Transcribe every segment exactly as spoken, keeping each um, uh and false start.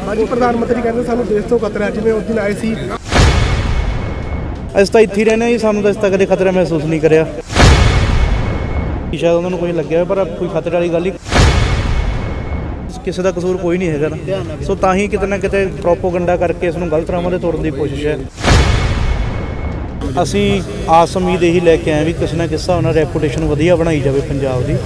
भाजी प्रधानमंत्री कहते सानू देश तो खतरा है, जिवें उस दिन आए सी ਅਸੀਂ ਤਾਂ ਇੱਥੇ ਰਹਿੰਦੇ ਜੀ, ਸਾਨੂੰ ਤਾਂ ਇਸ ਤੱਕ ਕਦੇ ਖਤਰਾ ਮਹਿਸੂਸ ਨਹੀਂ ਕਰਿਆ। ਸ਼ਾਇਦ ਉਹਨਾਂ ਨੂੰ ਕੋਈ ਲੱਗਿਆ ਪਰ ਕੋਈ ਖਤਰੇ ਵਾਲੀ ਗੱਲ ਹੀ ਕਿਸੇ ਦਾ ਕਸੂਰ ਕੋਈ ਨਹੀਂ ਹੈਗਾ ਨਾ। ਸੋ ਤਾਂ ਹੀ ਕਿਤੇ ਨਾ ਕਿਤੇ ਪ੍ਰੋਪੋਗੰਡਾ ਕਰਕੇ ਇਸ ਨੂੰ ਗਲਤ ਰਾਹਾਂ 'ਤੇ ਤੋੜਨ ਦੀ ਕੋਸ਼ਿਸ਼ ਹੈ। ਅਸੀਂ ਆਸ ਉਮੀਦ ਇਹੀ ਲੈ ਕੇ ਆਏ ਵੀ ਕਿਸੇ ਨਾ ਕਿਸੇ ਹਿਸਾਬ ਨਾਲ ਰੈਪੂਟੇਸ਼ਨ ਵਧੀਆ ਬਣਾਈ ਜਾਵੇ ਪੰਜਾਬ ਦੀ।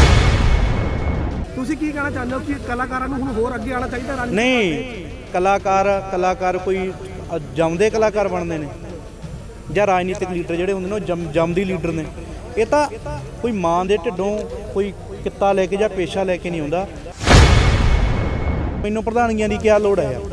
ਤੁਸੀਂ ਕੀ ਕਹਿਣਾ ਚਾਹੁੰਦੇ ਹੋ ਕਿ ਕਲਾਕਾਰਾਂ ਨੂੰ ਹੁਣ ਹੋਰ ਅੱਗੇ ਆਉਣਾ ਚਾਹੀਦਾ? ਨਹੀਂ, ਕਲਾਕਾਰ ਕਲਾਕਾਰ ਕੋਈ ਜੰਮਦੇ ਕਲਾਕਾਰ ਬਣਦੇ ਨੇ ਜਾਂ ਰਾਜਨੀਤਿਕ ਲੀਡਰ ਜਿਹੜੇ ਹੁੰਦੇ ਨੇ ਉਹ ਜੰਮ ਜੰਮਦੀ ਲੀਡਰ ਨੇ। ਇਹ ਤਾਂ ਕੋਈ ਮਾਂ ਦੇ ਢਿੱਡੋਂ ਕੋਈ ਕਿੱਤਾ ਲੈ ਕੇ ਜਾਂ ਪੇਸ਼ਾ ਲੈ ਕੇ ਨਹੀਂ ਆਉਂਦਾ। ਮੈਨੂੰ ਪ੍ਰਧਾਨੀਆਂ ਦੀ ਕੀ ਲੋੜ ਹੈ ਯਾਰ।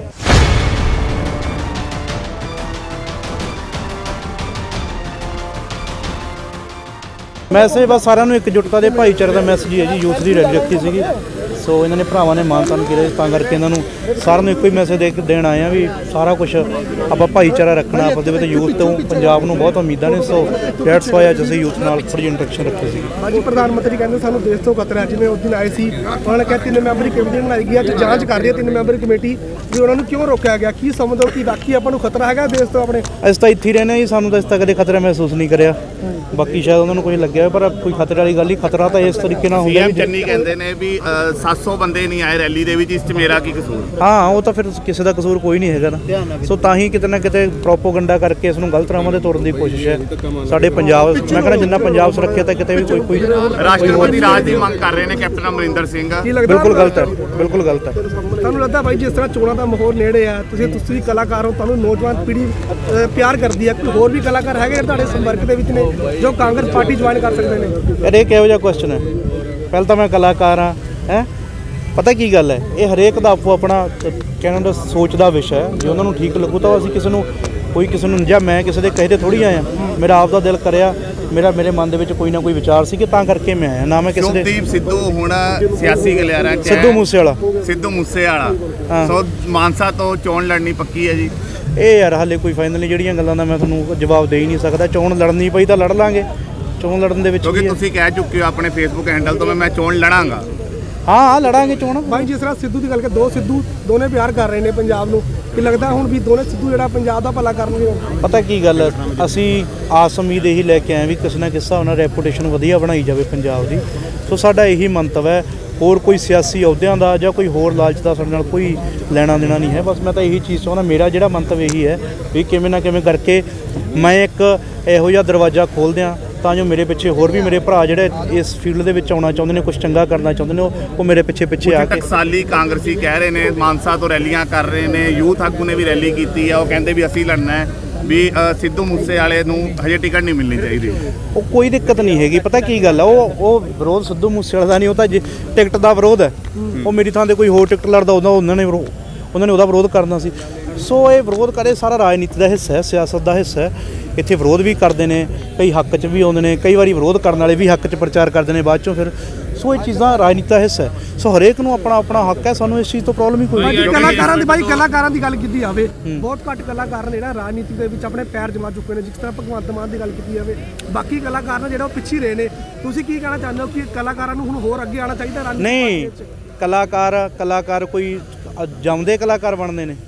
ਮੈਸੇਜ ਬਸ ਸਾਰਿਆਂ ਨੂੰ ਇਕਜੁੱਟਤਾ ਦੇ ਭਾਈਚਾਰੇ ਦਾ ਮੈਸੇਜ ਹੀ ਹੈ ਜੀ। ਯੂਥ ਦੀ ਰੈਲੀ ਰੱਖੀ ਸੀਗੀ, ਸੋ ਇਹਨਾਂ ਨੇ ਭਰਾਵਾਂ ਨੇ ਮਾਨ ਤਾਨ ਕੀਤਾ, ਤਾਂ ਕਰਕੇ ਇਹਨਾਂ ਨੂੰ ਸਾਰਿਆਂ ਨੂੰ ਇੱਕੋ ਹੀ ਮੈਸੇਜ ਦੇ ਦੇਣ ਆਏ ਆ ਵੀ ਸਾਰਾ ਕੁਝ ਆਪਾਂ ਭਾਈਚਾਰਾ ਰੱਖਣਾ ਆਪਸ ਦੇ ਵਿੱਚ। ਯੂਥ ਤੋਂ ਪੰਜਾਬ ਨੂੰ ਬਹੁਤ ਉਮੀਦਾਂ ਨੇ, ਸੋ ਡੈਟਸ ਵਾਈ ਅੱਜ ਅਸੀਂ ਯੂਥ ਨਾਲ ਥੋੜ੍ਹੀ ਇੰਟਰੈਕਸ਼ਨ ਰੱਖੀ ਸੀਗੀ। ਭਾਜੀ ਪ੍ਰਧਾਨਮੰਤਰੀ ਕਹਿੰਦੇ ਸਾਨੂੰ ਦੇਸ਼ ਤੋਂ ਖਤਰਾ ਹੈ, ਜਿਵੇਂ ਉਸ ਦਿਨ ਆਏ ਸੀ ਉਹਨਾਂ ਨੇ ਕਿਹਾ ਤਿੰਨ ਮੈਂਬਰੀ ਕਮੇਟੀ ਬਣਾਈ ਗਈ, ਅੱਜ ਜਾਂਚ ਕਰ ਰਹੀ ਹੈ ਤਿੰਨ ਮੈਂਬਰੀ ਕਮੇਟੀ ਵੀ ਉਹਨਾਂ ਨੂੰ ਕਿਉਂ ਰੋਕਿਆ ਗਿਆ। ਕੀ ਸਮਝਦੇ ਹੋ ਕਿ ਬਾਕੀ ਆਪਾਂ ਨੂੰ ਖਤਰਾ ਹੈਗਾ ਦੇਸ਼ ਤੋਂ ਆਪਣੇ? ਅਸੀਂ ਤਾਂ ਇੱਥੇ ਰਹਿੰਦੇ ਜੀ, ਸਾਨੂੰ ਤਾਂ ਇਸ ਤੱਕ ਕਦੇ ਖਤਰਾ ਮਹਿਸੂਸ ਨਹੀਂ ਕਰਿਆ। ਬਾਕੀ ਸ਼ਾਇਦ ਉਹਨਾਂ ਨੂੰ ਕੋਈ ਲੱਗਿਆ ਪਰ ਕੋਈ ਖਤਰੇ ਵਾਲੀ ਗੱਲ ਹੀ ਖਤਰਾ ਤਾਂ ਇਸ ਤਰੀਕੇ ਨਾਲ ਹੁੰਦਾ। ਚੰਨੀ ਕਹਿੰਦੇ ਨੇ ਵੀ ਸੱਤ ਸੌ ਬੰਦੇ ਨਹੀਂ ਆਏ ਰੈਲੀ ਦੇ ਵਿੱਚ, ਇਸ 'ਚ ਮੇਰਾ ਕੀ ਕਸੂਰ? ਹਾਂ, ਉਹ ਤਾਂ ਫਿਰ ਕਿਸੇ ਦਾ ਕਸੂਰ ਕੋਈ ਨਹੀਂ ਹੈਗਾ ਨਾ। ਸੋ ਤਾਂ ਹੀ ਕਿਤੇ ਨਾ ਕਿਤੇ ਪ੍ਰੋਪੋਗੰਡਾ ਕਰਕੇ ਇਸ ਨੂੰ ਗਲਤ ਰਾਹਾਂ 'ਤੇ ਤੋੜਨ ਦੀ ਕੋਸ਼ਿਸ਼ ਹੈ। ਸਾਡੇ ਪੰਜਾਬ, ਮੈਂ ਕਹਿੰਦਾ ਜਿੰਨਾ ਪੰਜਾਬ ਸੁਰੱਖਿਅਤ ਹੈ ਕਿਤੇ ਵੀ ਕੋਈ ਕੋਈ ਰਾਸ਼ਟਰਪਤੀ ਰਾਜ ਦੀ ਮੰਗ ਕਰ ਰਹੇ ਨੇ ਕੈਪਟਨ ਅਮਰਿੰਦਰ ਸਿੰਘ। ਬਿਲਕੁਲ ਗਲਤ ਹੈ, ਬਿਲਕੁਲ ਗਲਤ ਹੈ। ਤੁਹਾਨੂੰ ਲੱਗਦਾ ਬਾਈ ਜਿਸ ਤਰ੍ਹਾਂ ਚੋਣਾਂ ਦਾ ਮਾਹੌਲ ਨੇੜੇ ਆ, ਤੁਸੀਂ ਤੁਸੀਂ ਕਲਾਕਾਰ ਹੋ, ਤੁਹਾਨੂੰ ਨੌਜਵਾਨ ਪੀੜ੍ਹੀ ਪਿਆਰ ਕਰਦੀ ਹੈ, ਕੋਈ ਹੋਰ ਵੀ ਕਲਾਕਾਰ ਹੈਗੇ ਤੁਹਾਡੇ ਸੰਪਰਕ ਦੇ ਵਿੱਚ ਨੇ ਜੋ ਕਾਂਗਰਸ ਪਾਰਟੀ ਜੁਆਇਨ ਕਰ ਸਕਦੇ ਨੇ? ਯਾਰ ਇਹ ਕਿਹੋ ਜਿਹਾ ਕੁਐਸਚਨ ਹੈ? ਪਹਿਲਾਂ ਤਾਂ ਮੈਂ ਕਲਾਕਾਰ ਹਾਂ ਹੈ, ਪਤਾ ਕੀ ਗੱਲ ਹੈ, ਇਹ ਹਰੇਕ ਦਾ ਆਪੋ ਆਪਣਾ ਕਹਿਣ ਦਾ ਸੋਚ ਦਾ ਵਿਸ਼ਾ ਹੈ। ਜੇ ਉਹਨਾਂ ਨੂੰ ਠੀਕ ਲੱਗੂ ਤਾਂ ਅਸੀਂ ਕਿਸੇ ਨੂੰ ਕੋਈ ਕਿਸੇ ਨੂੰ ਜਾਂ ਮੈਂ ਕਿਸੇ ਦੇ ਕਹੇ 'ਤੇ ਥੋੜ੍ਹੀ ਆਇਆ। ਮੇਰਾ ਆਪ ਦਾ ਦਿਲ ਕਰਿਆ, ਮੇਰਾ ਮੇਰੇ ਮਨ ਦੇ ਵਿੱਚ ਕੋਈ ਨਾ ਕੋਈ ਵਿਚਾਰ ਸੀ ਕਿ ਤਾਂ ਕਰਕੇ ਮੈਂ ਆਇਆ, ਨਾ ਮੈਂ ਕਿਸੇ ਦੇ। ਸ਼ੁਭਦੀਪ ਸਿੱਧੂ ਹੁਣ ਸਿਆਸੀ ਗਲਿਆਰਾਂ 'ਚ ਸਿੱਧੂ ਮੂਸੇ ਵਾਲਾ ਸਿੱਧੂ ਮੂਸੇ ਵਾਲਾ ਸੋ ਮਾਨਸਾ ਤੋਂ ਚੋਣ ਲੜਨੀ ਪੱਕੀ ਹੈ ਜੀ। ਇਹ ਯਾਰ ਹਾਲੇ ਕੋਈ ਫਾਈਨਲ ਨਹੀਂ, ਜਿਹੜੀਆਂ ਗੱਲਾਂ ਦਾ ਮੈਂ ਤੁਹਾਨੂੰ ਜਵਾਬ ਦੇ ਹੀ ਨਹੀਂ ਸਕਦਾ। ਚੋਣ ਲੜਨੀ ਪਈ ਤਾਂ ਲੜ ਲਾਂਗੇ, ਚੋਣ ਲੜਨ ਦੇ ਵਿੱਚ ਕਿਉਂਕਿ ਤੁਸੀਂ ਕਹਿ ਚੁੱਕੇ ਹੋ ਆਪਣੇ ਫੇਸਬੁੱਕ ਹੈਂਡਲ ਤੋਂ ਮੈਂ ਚੋਣ ਲੜਾਂਗਾ। ਹਾਂ ਹਾਂ ਲੜਾਂਗੇ ਚੋਣ। ਬਾਈ ਜਿਸ ਤਰ੍ਹਾਂ ਸਿੱਧੂ ਦੀ ਗੱਲ ਕਰ, ਦੋ ਸਿੱਧੂ ਦੋਨੇ ਪਿਆਰ ਕਰ ਰਹੇ ਨੇ ਪੰਜਾਬ ਨੂੰ, ਕਿ ਲੱਗਦਾ ਹੁਣ ਵੀ ਦੋਨੇ ਸਿੱਧੂ ਜਿਹੜਾ ਪੰਜਾਬ ਦਾ ਭਲਾ ਕਰਨਗੇ? ਪਤਾ ਕੀ ਗੱਲ ਹੈ, ਅਸੀਂ ਆਸ ਉਮੀਦ ਇਹੀ ਲੈ ਕੇ ਆਏ ਵੀ ਕਿਸੇ ਨਾ ਕਿਸੇ ਹਿਸਾਬ ਨਾਲ ਰੈਪੂਟੇਸ਼ਨ ਵਧੀਆ ਬਣਾਈ ਜਾਵੇ ਪੰਜਾਬ ਦੀ। ਸੋ ਸਾਡਾ ਇਹੀ ਮੰਤਵ ਹੈ, ਹੋਰ ਕੋਈ ਸਿਆਸੀ ਅਹੁਦਿਆਂ ਦਾ ਜਾਂ ਕੋਈ ਹੋਰ ਲਾਲਚ ਦਾ ਸਾਡੇ ਨਾਲ ਕੋਈ ਲੈਣਾ ਦੇਣਾ ਨਹੀਂ ਹੈ। ਬਸ ਮੈਂ ਤਾਂ ਇਹੀ ਚੀਜ਼ ਚਾਹੁੰਦਾ, ਮੇਰਾ ਜਿਹੜਾ ਮੰਤਵ ਇਹੀ ਹੈ ਵੀ ਕਿਵੇਂ ਨਾ ਕਿਵੇਂ ਕਰਕੇ ਮੈਂ ਇੱਕ ਇਹੋ ਜਿਹਾ ਦਰਵਾਜ਼ਾ ਖੋਲ੍ਹ ਦਿਆਂ ਤਾਂ ਜੋ ਮੇਰੇ ਪਿੱਛੇ ਹੋਰ ਵੀ ਮੇਰੇ ਭਰਾ ਜਿਹੜੇ ਇਸ ਫੀਲਡ ਦੇ ਵਿੱਚ ਆਉਣਾ ਚਾਹੁੰਦੇ ਨੇ, ਕੁਝ ਚੰਗਾ ਕਰਨਾ ਚਾਹੁੰਦੇ ਨੇ, ਉਹ ਮੇਰੇ ਪਿੱਛੇ ਪਿੱਛੇ ਆ ਕੇ। ਟਕਸਾਲੀ ਕਾਂਗਰਸੀ ਕਹਿ ਰਹੇ ਨੇ, ਮਾਨਸਾ ਤੋਂ ਰੈਲੀਆਂ ਕਰ ਰਹੇ ਨੇ, ਯੂਥ ਆਗੂ ਨੇ ਵੀ ਰੈਲੀ ਕੀਤੀ ਹੈ, ਉਹ ਕਹਿੰਦੇ ਵੀ ਅਸੀਂ ਲੜਨਾ ਹੈ, ਵੀ ਸਿੱਧੂ ਮੂਸੇ ਵਾਲੇ ਨੂੰ ਹਜੇ ਟਿਕਟ ਨਹੀਂ ਮਿਲਣੀ ਚਾਹੀਦੀ। ਉਹ ਕੋਈ ਦਿੱਕਤ ਨਹੀਂ ਹੈਗੀ। ਪਤਾ ਕੀ ਗੱਲ ਹੈ, ਉਹ ਉਹ ਵਿਰੋਧ ਸਿੱਧੂ ਮੂਸੇ ਵਾਲੇ ਦਾ ਨਹੀਂ, ਉਹ ਤਾਂ ਟਿਕਟ ਦਾ ਵਿਰੋਧ ਹੈ। ਉਹ ਮੇਰੀ ਥਾਂ 'ਤੇ ਕੋਈ ਹੋਰ ਟਿਕਟ ਲੜਦਾ ਉਹਦਾ ਉਹਨਾਂ ਨੇ ਉਹਨਾਂ ਨੇ ਉਹਦਾ ਵਿਰੋਧ ਕਰਨਾ ਸੀ। ਸੋ ਇਹ ਵਿਰੋਧ ਕਰੇ ਸਾਰਾ ਰਾਜਨੀਤੀ ਦਾ ਹਿੱਸਾ ਹੈ, ਸਿਆਸਤ ਦਾ ਹਿੱਸਾ ਹੈ। ਇੱਥੇ ਵਿਰੋਧ ਵੀ ਕਰਦੇ ਨੇ, ਕਈ ਹੱਕ 'ਚ ਵੀ ਆਉਂਦੇ ਨੇ, ਕਈ ਵਾਰੀ ਵਿਰੋਧ ਕਰਨ ਵਾਲੇ ਵੀ ਹੱਕ 'ਚ ਪ੍ਰਚਾਰ ਕਰਦੇ ਨੇ ਬਾਅਦ 'ਚੋਂ ਫਿਰ। ਸੋ ਇਹ ਚੀਜ਼ਾਂ ਰਾਜਨੀਤੀ ਦਾ ਹਿੱਸਾ ਹੈ। ਸੋ ਹਰੇਕ ਨੂੰ ਆਪਣਾ ਆਪਣਾ ਹੱਕ ਹੈ, ਸਾਨੂੰ ਇਸ ਚੀਜ਼ ਤੋਂ ਪ੍ਰੋਬਲਮ ਹੀ ਕੋਈ ਨਹੀਂ। ਕਲਾਕਾਰਾਂ ਦੀ ਬਾਈ ਕਲਾਕਾਰਾਂ ਦੀ ਗੱਲ ਕੀਤੀ ਜਾਵੇ, ਬਹੁਤ ਘੱਟ ਕਲਾਕਾਰ ਨੇ ਜਿਹੜਾ ਰਾਜਨੀਤੀ ਦੇ ਵਿੱਚ ਆਪਣੇ ਪੈਰ ਜਮਾ ਚੁੱਕੇ ਨੇ। ਜਿਸ ਤਰ੍ਹਾਂ ਭਗਵੰਤ ਮਾਨ ਦੀ ਗੱਲ ਕੀਤੀ ਜਾਵੇ, ਬਾਕੀ ਕਲਾਕਾਰ ਨੇ ਜਿਹੜਾ ਉਹ ਪਿੱਛੇ ਰਹੇ ਨੇ। ਤੁਸੀਂ ਕੀ ਕਹਿਣਾ ਚਾਹੁੰਦੇ ਹੋ ਕਿ ਕਲਾਕਾਰਾਂ ਨੂੰ ਹੁਣ ਹੋਰ ਅੱਗੇ ਆਉਣਾ ਚਾਹੀਦਾ? ਨਹੀਂ, ਕਲਾਕਾਰ ਕਲਾਕਾਰ ਕੋਈ ਜੰਮਦੇ ਕਲਾਕਾਰ ਬਣਦੇ ਨੇ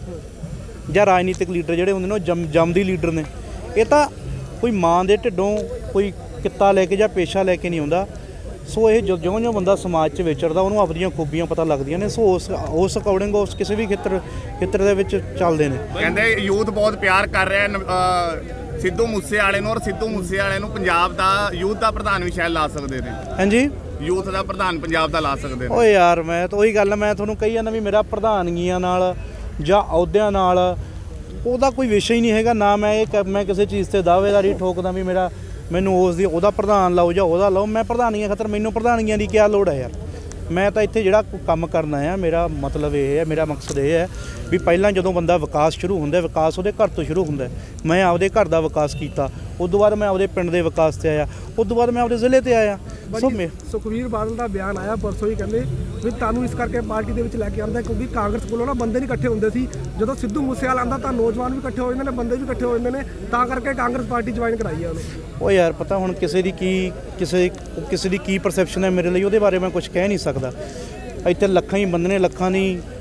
ਜਾਂ ਰਾਜਨੀਤਿਕ ਲੀਡਰ ਜਿਹੜੇ ਹੁੰਦੇ ਨੇ ਉਹ ਜੰਮ ਜੰਮਦੀ ਲੀਡਰ ਨੇ। ਇਹ ਤਾਂ ਕੋਈ ਮਾਂ ਦੇ ਢਿੱਡੋਂ ਕੋਈ ਕਿੱਤਾ ਲੈ ਕੇ ਜਾਂ ਪੇਸ਼ਾ ਲੈ ਕੇ ਨਹੀਂ ਆਉਂਦਾ। ਸੋ ਇਹ ਜਿਉਂ ਜਿਉਂ ਬੰਦਾ ਸਮਾਜ 'ਚ ਵਿਚਰਦਾ ਉਹਨੂੰ ਆਪਣੀਆਂ ਖੂਬੀਆਂ ਪਤਾ ਲੱਗਦੀਆਂ ਨੇ। ਸੋ ਉਸ ਉਸ ਅਕੋਰਡਿੰਗ ਉਸ ਕਿਸੇ ਵੀ ਖੇਤਰ ਖੇਤਰ ਦੇ ਵਿੱਚ ਚੱਲਦੇ ਨੇ। ਕਹਿੰਦੇ ਯੂਥ ਬਹੁਤ ਪਿਆਰ ਕਰ ਰਿਹਾ ਸਿੱਧੂ ਮੂਸੇ ਵਾਲੇ ਨੂੰ, ਔਰ ਸਿੱਧੂ ਮੂਸੇ ਵਾਲੇ ਨੂੰ ਪੰਜਾਬ ਦਾ ਯੂਥ ਦਾ ਪ੍ਰਧਾਨ ਵੀ ਸ਼ਾਇਦ ਲਾ ਸਕਦੇ ਨੇ। ਹਾਂਜੀ, ਯੂਥ ਦਾ ਪ੍ਰਧਾਨ ਪੰਜਾਬ ਦਾ ਲਾ ਸਕਦੇ ਨੇ। ਓਏ ਯਾਰ ਮੈਂ ਤਾਂ ਉਹੀ ਗੱਲ ਮੈਂ ਤੁਹਾਨੂੰ ਕਹੀ ਜਾਂਦਾ ਵੀ ਮੇਰਾ ਪ੍ਰਧਾਨਗੀਆਂ ਨਾਲ ਜਾਂ ਅਹੁਦਿਆਂ ਨਾਲ ਉਹਦਾ ਕੋਈ ਵਿਸ਼ਾ ਹੀ ਨਹੀਂ ਹੈਗਾ। ਨਾ ਮੈਂ ਇਹ ਮੈਂ ਕਿਸੇ ਚੀਜ਼ 'ਤੇ ਦਾਅਵੇਦਾਰੀ ਠੋਕਦਾ ਵੀ ਮੇਰਾ ਮੈਨੂੰ ਉਸ ਦੀ ਉਹਦਾ ਪ੍ਰਧਾਨ ਲਾਓ ਜਾਂ ਉਹਦਾ ਲਾਓ। ਮੈਂ ਪ੍ਰਧਾਨੀਆਂ ਖਾਤਰ ਮੈਨੂੰ ਪ੍ਰਧਾਨੀਆਂ ਦੀ ਕੀ ਲੋੜ ਹੈ ਯਾਰ। ਮੈਂ ਤਾਂ ਇੱਥੇ ਜਿਹੜਾ ਕੰਮ ਕਰਨਾ ਆ, ਮੇਰਾ ਮਤਲਬ ਇਹ ਹੈ, ਮੇਰਾ ਮਕਸਦ ਇਹ ਹੈ ਵੀ ਪਹਿਲਾਂ ਜਦੋਂ ਬੰਦਾ ਵਿਕਾਸ ਸ਼ੁਰੂ ਹੁੰਦਾ, ਵਿਕਾਸ ਉਹਦੇ ਘਰ ਤੋਂ ਸ਼ੁਰੂ ਹੁੰਦਾ। ਮੈਂ ਆਪਦੇ ਘਰ ਦਾ ਵਿਕਾਸ ਕੀਤਾ, ਉਸ ਤੋਂ ਬਾਅਦ ਮੈਂ ਆਪਦੇ ਪਿੰਡ ਦੇ ਵਿਕਾਸ 'ਤੇ ਆਇਆ, ਉਸ ਤੋਂ ਬਾਅਦ ਮੈਂ ਆਪਦੇ ਜ਼ਿਲ੍ਹੇ 'ਤੇ ਆਇਆ। ਸੋ ਮੈਂ ਸੁਖਬੀਰ ਬਾਦਲ ਦਾ ਬਿਆਨ ਆਇਆ ਪਰਸੋਂ ਹੀ, ਕਹਿੰਦੇ ਵੀ ਤੁਹਾਨੂੰ ਇਸ ਕਰਕੇ ਪਾਰਟੀ ਦੇ ਵਿੱਚ ਲੈ ਕੇ ਆਉਂਦਾ ਕਿਉਂਕਿ ਕਾਂਗਰਸ ਕੋਲੋਂ ਨਾ ਬੰਦੇ ਨਹੀਂ ਇਕੱਠੇ ਹੁੰਦੇ ਸੀ। ਜਦੋਂ ਸਿੱਧੂ ਮੂਸੇਵਾਲਾ ਆਉਂਦਾ ਤਾਂ ਨੌਜਵਾਨ ਵੀ ਇਕੱਠੇ ਹੋ ਜਾਂਦੇ ਨੇ, ਬੰਦੇ ਵੀ ਇਕੱਠੇ ਹੋ ਜਾਂਦੇ ਨੇ, ਤਾਂ ਕਰਕੇ ਕਾਂਗਰਸ ਪਾਰਟੀ ਜੁਆਇਨ ਕਰਾਈ ਆ ਉਹਨੇ। ਉਹ ਯਾਰ ਪਤਾ ਹੁਣ ਕਿਸੇ ਦੀ ਕੀ ਕਿਸੇ ਕਿਸੇ ਦੀ ਕੀ ਪਰਸੈਪਸ਼ਨ ਹੈ ਮੇਰੇ ਲਈ, ਉਹਦੇ ਬਾਰੇ ਮੈਂ ਕੁਝ ਕਹਿ ਨਹੀਂ ਸਕਦਾ। ਇੱਥੇ ਲੱਖਾਂ ਹੀ ਬੰਦੇ ਨੇ, ਲੱਖਾਂ ਦੀ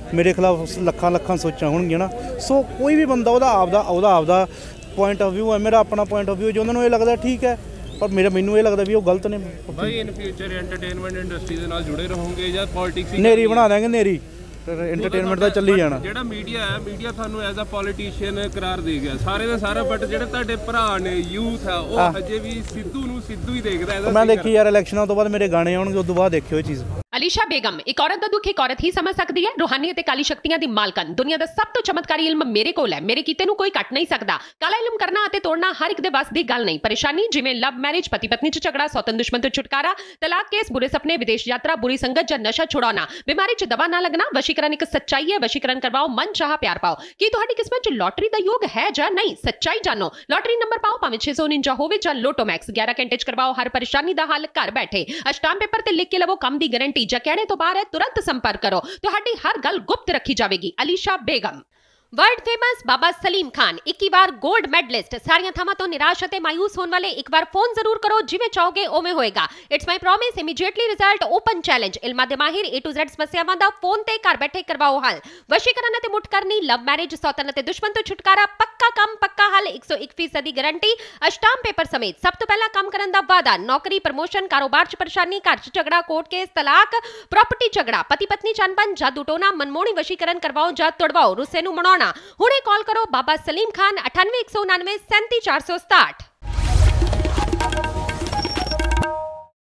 ਮੇਰੇ ਖਿਲਾਫ ਲੱਖਾਂ ਲੱਖਾਂ ਸੋਚਾਂ ਹੋਣਗੀਆਂ ਨਾ। ਸੋ ਕੋਈ ਵੀ ਬੰਦਾ ਉਹਦਾ ਆਪਦਾ ਉਹਦਾ ਆਪਦਾ ਪੁਆਇੰਟ ਆਫ ਵਿਊ ਹੈ, ਮੇਰਾ ਆਪਣਾ ਪੁਆਇੰਟ ਆਫ ਵਿਊ ਜੋ ਉਹਨਾਂ ਨੂੰ ਇਹ ਲੱਗਦਾ ਠੀਕ ਹੈ, ਪਰ ਮੇਰਾ ਮੈਨੂੰ ਇਹ ਲੱਗਦਾ ਵੀ ਉਹ ਗਲਤ ਨੇ। ਭਾਈ ਇਨ ਫਿਊਚਰ ਐਂਟਰਟੇਨਮੈਂਟ ਇੰਡਸਟਰੀ ਦੇ ਨਾਲ ਜੁੜੇ ਰਹੋਗੇ ਜਾਂ ਪੋਲਿਟਿਕਸ ਹੀ ਨੇਰੀ ਬਣਾ ਦਾਂਗੇ, ਨੇਰੀ ਐਂਟਰਟੇਨਮੈਂਟ ਦਾ ਚੱਲੀ ਜਾਣਾ। ਜਿਹੜਾ ਮੀਡੀਆ ਹੈ, ਮੀਡੀਆ ਤੁਹਾਨੂੰ ਐਜ਼ ਅ ਪੋਲੀਟੀਸ਼ੀਅਨ ਕਰਾਰ ਦੇ ਗਿਆ ਸਾਰੇ ਦਾ ਸਾਰਾ, ਬਟ ਜਿਹੜੇ ਤੁਹਾਡੇ ਭਰਾ ਨੇ ਯੂਥ ਆ ਉਹ ਹਜੇ ਵੀ ਸਿੱਧੂ ਨੂੰ ਸਿੱਧੂ ਹੀ ਦੇਖਦਾ ਹੈ। ਮੈਂ ਦੇਖੀ ਯਾਰ ਇਲੈਕਸ਼ਨਾਂ ਤੋਂ ਬਾਅਦ ਮੇਰੇ ਗਾਣੇ ਆਉਣਗੇ, ਉਸ ਤੋਂ ਬਾਅਦ ਦੇਖਿਓ ਇਹ ਚੀਜ਼। ਅਲੀਸ਼ਾ ਬੇਗਮ, ਇੱਕ ਔਰਤ ਦਾ ਦੁੱਖ ਇੱਕ ਔਰਤ ਹੀ ਸਮਝ ਸਕਦੀ ਹੈ। ਰੂਹਾਨੀ ਅਤੇ ਕਾਲੀ ਸ਼ਕਤੀਆਂ ਦੀ ਮਾਲਕਨ, ਦੁਨੀਆ ਦਾ ਸਭ ਤੋਂ ਚਮਤਕਾਰੀ ਇਲਮ ਮੇਰੇ ਕੋਲ ਹੈ, ਮੇਰੇ ਕੀਤੇ ਨੂੰ ਕੋਈ ਕੱਟ ਨਹੀਂ ਸਕਦਾ। ਕਾਲਾ ਇਲਮ ਕਰਨਾ ਅਤੇ ਤੋੜਨਾ ਹਰ ਇੱਕ ਦੇ ਵੱਸ ਦੀ ਗੱਲ ਨਹੀਂ। ਪਰੇਸ਼ਾਨੀ ਜਿਵੇਂ ਲਵ ਮੈਰਿਜ, ਪਤੀ ਪਤਨੀ ਚ ਝਗੜਾ, ਸੌਤਨ ਦੁਸ਼ਮਣ ਤੋਂ ਛੁਟਕਾਰਾ, ਤਲਾਕ ਕੇਸ, ਬੁਰੇ ਸੁਪਨੇ, ਵਿਦੇਸ਼ ਯਾਤਰਾ, ਬੁਰੀ ਸੰਗਤ ਜਾਂ ਨਸ਼ਾ ਛੁਡਾਉਣਾ, ਬਿਮਾਰੀ ਚ ਦਵਾ ਨਾ ਲੱਗਣਾ। ਵਸ਼ੀਕਰਨ ਇੱਕ ਸੱਚਾਈ ਹੈ, ਵਸ਼ੀਕਰਨ ਕਰਵਾਓ, ਮਨ ਚਾਹਾ ਪਿਆਰ ਪਾਓ। ਕੀ ਤੁਹਾਡੀ ਕਿਸਮਤ ਚ ਲੋਟਰੀ ਦਾ ਯੋਗ ਹੈ ਜਾਂ ਨਹੀਂ? ਸੱਚਾਈ ਜਾਣੋ। ਲੋਟਰੀ ਨੰਬਰ ਪਾਓ, ਭਾਵੇਂ ਛੇ ਸੌ ਉਨੰਜਾ ਹੋਵੇ ਜਾਂ ਲੋਟੋ ਮੈਕਸ। ਗਿਆਰਾਂ ਘੰਟੇ ਚ ਕਰਵਾਓ ਹਰ ਪਰੇਸ਼ਾਨੀ ਦਾ ਹੱਲ ਘਰ ਬੈਠੇ। ਅਸ਼ਟਾਮ ਪੇਪਰ ਤੇ ਲਿਖ ਕੇ ਲਵੋ ਕੰਮ ਦੀ ਗਾਰੰਟੀ। ਜਾਂ ਕਹਿਣੇ ਤੋਂ ਬਾਹਰ तुरंत संपर्क करो, ਤੁਹਾਡੀ ਹਰ ਗੱਲ ਗੁਪਤ ਰੱਖੀ ਜਾਵੇਗੀ। ਅਲੀਸ਼ਾ ਬੇਗਮ। वर्ल्ड फेमस बाबा सलीम खान इक्की बार गोल्ड मेडलिस्ट। सारियां थावां तो निराश अते मायूस होने वाले एक बार फोन जरूर करो, जिवें चाहोगे उवें होएगा। It's my promise, immediately result, open challenge. इल्मां दे माहिर ए टू ज़ेड समस्यावां दा फोन ते घर बैठे करवाओ हल। वशीकरण अते मुठ करनी, लव मैरिज, सौतन अते दुश्मन तो छुटकारा, पक्का काम पक्का हल, एक सौ एक फीसद दी गारंटी, अष्टाम पेपर समेत। सब तो पहला काम करन दा वादा, नौकरी, प्रमोशन, कारोबार च परेशानी, घर च झगड़ा, कोर्ट केस, तलाक, प्रॉपर्टी झगड़ा, पति पत्नी च अनबन, जादू टोना, मनमोहनी वशीकरण करवाओ जां तोड़वाओ, रुस्से नूं मनाउणा। हुणे कॉल करो बाबा सलीम खान, अठानवे एक सौ उनानवे सैंती चार सौ सताहठ।